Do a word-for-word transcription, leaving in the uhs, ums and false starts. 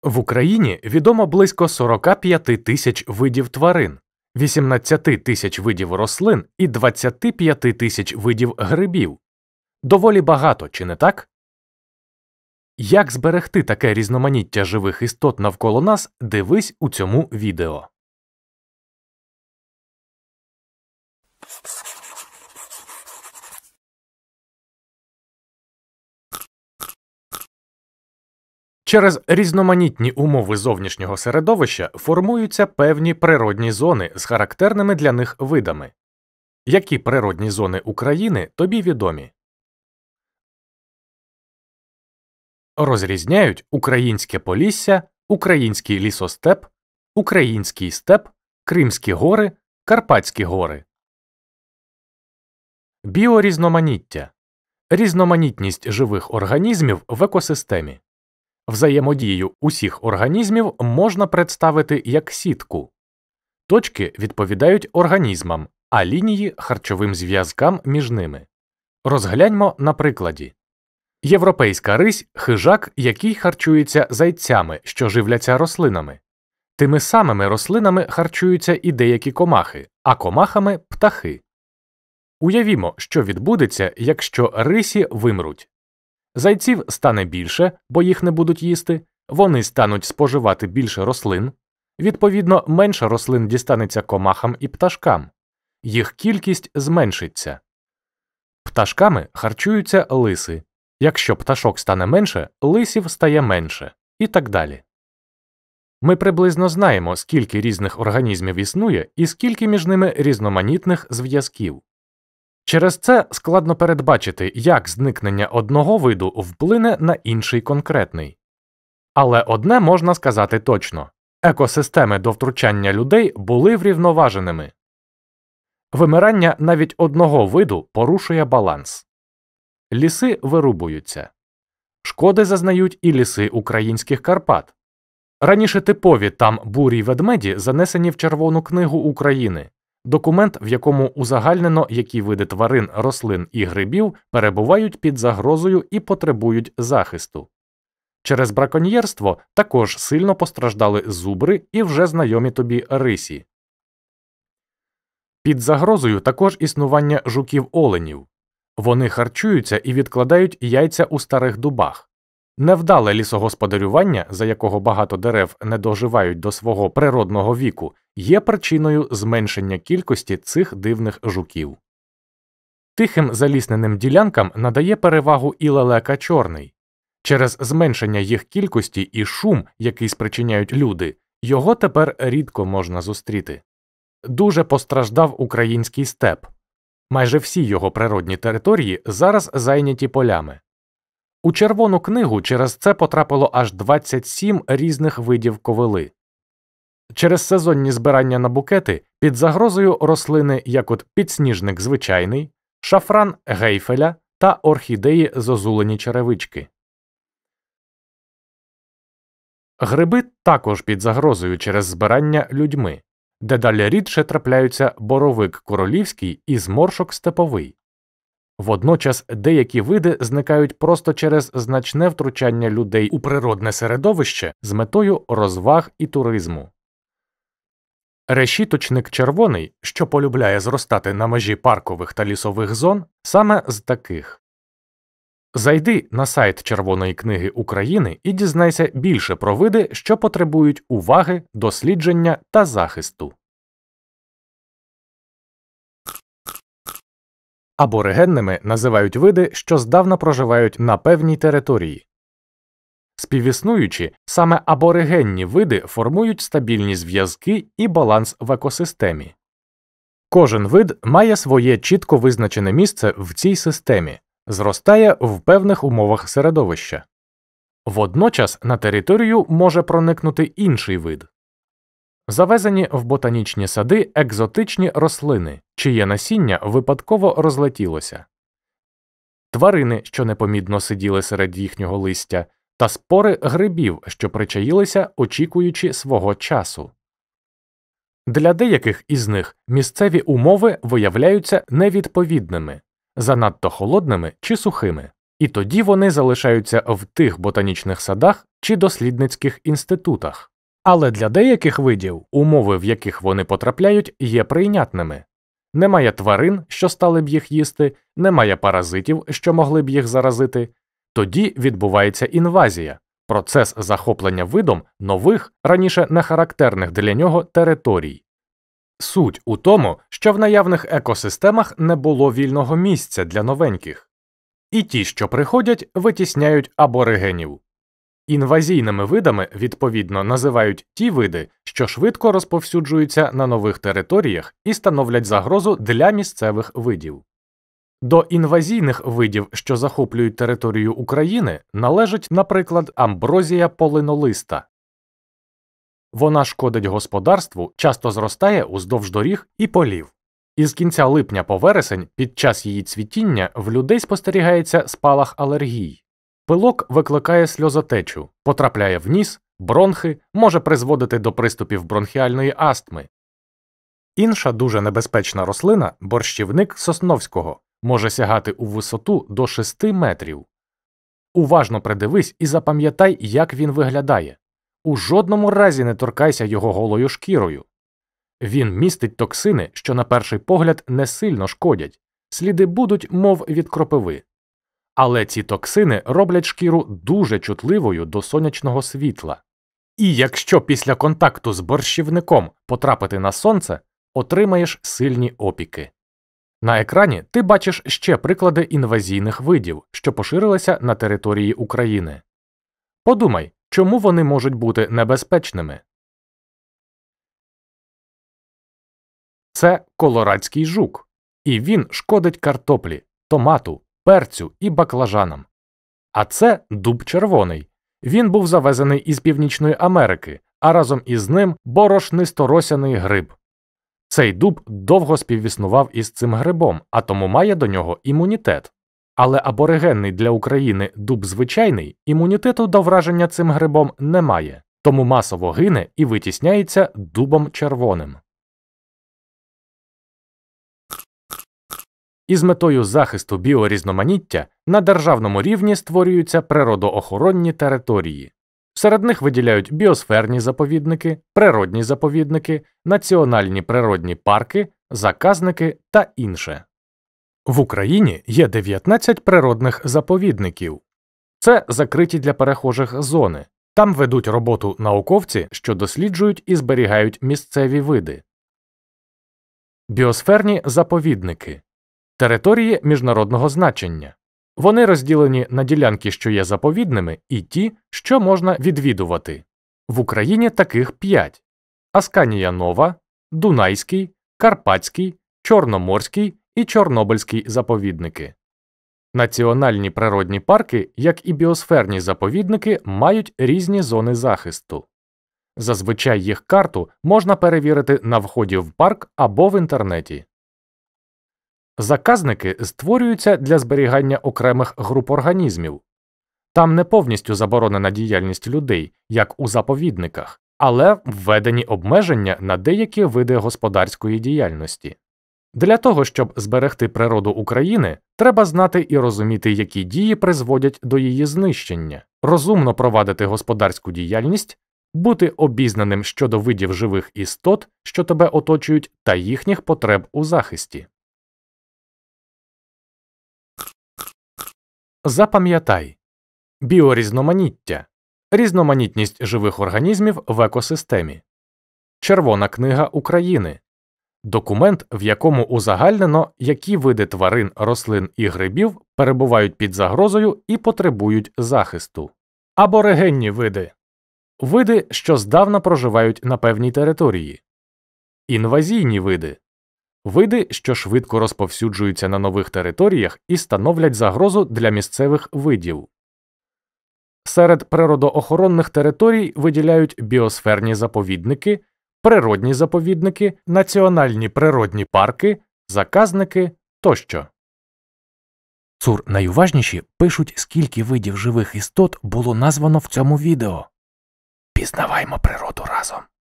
В Україні відомо близько сорок п'ять тисяч видів тварин, вісімнадцять тисяч видів рослин і двадцять п'ять тисяч видів грибів. Доволі багато, чи не так? Як зберегти таке різноманіття живих істот навколо нас, дивись у цьому відео. Через різноманітні умови зовнішнього середовища формуються певні природні зони з характерними для них видами. Які природні зони України тобі відомі? Розрізняють українське Полісся, український лісостеп, український степ, Кримські гори, Карпатські гори. Біорізноманіття – різноманітність живих організмів в екосистемі. Взаємодію усіх організмів можна представити як сітку. Точки відповідають організмам, а лінії – харчовим зв'язкам між ними. Розгляньмо на прикладі. Європейська рись – хижак, який харчується зайцями, що живляться рослинами. Тими самими рослинами харчуються і деякі комахи, а комахами – птахи. Уявімо, що відбудеться, якщо рисі вимруть. Зайців стане більше, бо їх не будуть їсти, вони стануть споживати більше рослин, відповідно, менше рослин дістанеться комахам і пташкам. Їх кількість зменшиться. Пташками харчуються лиси. Якщо пташок стане менше, лисів стає менше. І так далі. Ми приблизно знаємо, скільки різних організмів існує і скільки між ними різноманітних зв'язків. Через це складно передбачити, як зникнення одного виду вплине на інший конкретний. Але одне можна сказати точно – екосистеми до втручання людей були врівноваженими. Вимирання навіть одного виду порушує баланс. Ліси вирубуються. Шкоди зазнають і ліси українських Карпат. Раніше типові там бурі й ведмеді занесені в Червону книгу України. Документ, в якому узагальнено, які види тварин, рослин і грибів перебувають під загрозою і потребують захисту. Через браконьєрство також сильно постраждали зубри і вже знайомі тобі рисі. Під загрозою також існування жуків-оленів. Вони харчуються і відкладають яйця у старих дубах. Невдале лісогосподарювання, за якого багато дерев не доживають до свого природного віку, є причиною зменшення кількості цих дивних жуків. Тихим залісненим ділянкам надає перевагу і лелека чорний. Через зменшення їх кількості і шум, який спричиняють люди, його тепер рідко можна зустріти. Дуже постраждав український степ. Майже всі його природні території зараз зайняті полями. У Червону книгу через це потрапило аж двадцять сім різних видів ковили. Через сезонні збирання на букети під загрозою рослини, як от підсніжник звичайний, шафран гейфеля та орхідеї зозулені черевички. Гриби також під загрозою через збирання людьми. Дедалі рідше трапляються боровик королівський і зморшок степовий. Водночас деякі види зникають просто через значне втручання людей у природне середовище з метою розваг і туризму. Решіточник червоний, що полюбляє зростати на межі паркових та лісових зон, саме з таких. Зайди на сайт Червоної книги України і дізнайся більше про види, що потребують уваги, дослідження та захисту. Аборигенними називають види, що здавна проживають на певній території. Співіснуючи, саме аборигенні види формують стабільні зв'язки і баланс в екосистемі. Кожен вид має своє чітко визначене місце в цій системі, зростає в певних умовах середовища. Водночас на територію може проникнути інший вид. Завезені в ботанічні сади екзотичні рослини, чиє насіння випадково розлетілося. Тварини, що непомітно сиділи серед їхнього листя, та спори грибів, що причаїлися, очікуючи свого часу. Для деяких із них місцеві умови виявляються невідповідними, занадто холодними чи сухими, і тоді вони залишаються в тих ботанічних садах, чи дослідницьких інститутах. Але для деяких видів умови, в яких вони потрапляють, є прийнятними. Немає тварин, що стали б їх їсти, немає паразитів, що могли б їх заразити. Тоді відбувається інвазія – процес захоплення видом нових, раніше нехарактерних для нього територій. Суть у тому, що в наявних екосистемах не було вільного місця для новеньких. І ті, що приходять, витісняють аборигенів. Інвазійними видами, відповідно, називають ті види, що швидко розповсюджуються на нових територіях і становлять загрозу для місцевих видів. До інвазійних видів, що захоплюють територію України, належить, наприклад, амброзія полинолиста. Вона шкодить господарству, часто зростає уздовж доріг і полів. Із кінця липня по вересень під час її цвітіння в людей спостерігається спалах алергій. Пилок викликає сльозотечу, потрапляє в ніс, бронхи, може призводити до приступів бронхіальної астми. Інша дуже небезпечна рослина – борщівник сосновського, може сягати у висоту до шести метрів. Уважно придивись і запам'ятай, як він виглядає. У жодному разі не торкайся його голою шкірою. Він містить токсини, що на перший погляд не сильно шкодять, сліди будуть, мов від кропиви. Але ці токсини роблять шкіру дуже чутливою до сонячного світла. І якщо після контакту з борщівником потрапити на сонце, отримаєш сильні опіки. На екрані ти бачиш ще приклади інвазійних видів, що поширилися на території України. Подумай, чому вони можуть бути небезпечними? Це колорадський жук, і він шкодить картоплі, томату, перцю і баклажанам. А це дуб червоний. Він був завезений із Північної Америки, а разом із ним борошнисторосяний гриб. Цей дуб довго співіснував із цим грибом, а тому має до нього імунітет. Але аборигенний для України дуб звичайний імунітету до враження цим грибом не має, тому масово гине і витісняється дубом червоним. Із метою захисту біорізноманіття на державному рівні створюються природоохоронні території. Серед них виділяють біосферні заповідники, природні заповідники, національні природні парки, заказники та інше. В Україні є дев'ятнадцять природних заповідників. Це закриті для перехожих зони. Там ведуть роботу науковці, що досліджують і зберігають місцеві види. Біосферні заповідники – території міжнародного значення. Вони розділені на ділянки, що є заповідними, і ті, що можна відвідувати. В Україні таких п'ять – Асканія Нова, Дунайський, Карпатський, Чорноморський і Чорнобильський заповідники. Національні природні парки, як і біосферні заповідники, мають різні зони захисту. Зазвичай їх карту можна перевірити на вході в парк або в інтернеті. Заказники створюються для зберігання окремих груп організмів. Там не повністю заборонена діяльність людей, як у заповідниках, але введені обмеження на деякі види господарської діяльності. Для того, щоб зберегти природу України, треба знати і розуміти, які дії призводять до її знищення, розумно провадити господарську діяльність, бути обізнаним щодо видів живих істот, що тебе оточують, та їхніх потреб у захисті. Запам'ятай. Біорізноманіття – різноманітність живих організмів в екосистемі. Червона книга України – документ, в якому узагальнено, які види тварин, рослин і грибів перебувають під загрозою і потребують захисту. Аборигенні види – види, що здавна проживають на певній території. Інвазійні види – види, що швидко розповсюджуються на нових територіях і становлять загрозу для місцевих видів. Серед природоохоронних територій виділяють біосферні заповідники, природні заповідники, національні природні парки, заказники тощо. Цур найуважніші пишуть, скільки видів живих істот було названо в цьому відео. Пізнаваймо природу разом.